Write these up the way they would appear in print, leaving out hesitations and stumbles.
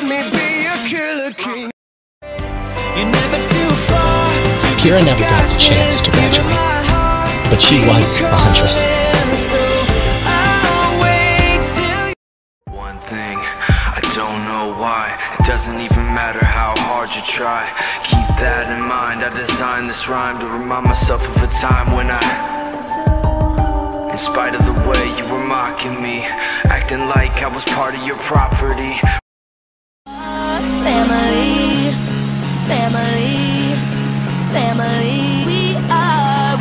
me be a killer king. Kira never got the chance to graduate, but she was a huntress. One thing, I don't know why. It doesn't even matter how hard you try. Keep that in mind. I designed this rhyme to remind myself of a time when in spite of the way you were mocking me, acting like I was part of your property. Family, family, family. We are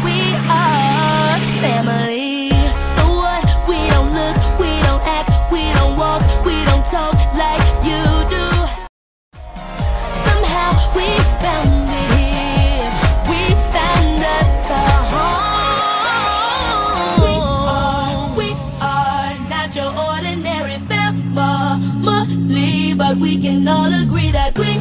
family. So what? We don't look, we don't act, we don't walk, we don't talk like you do. Somehow we found it here. We found us a home. We are not your ordinary family, but we can all agree that we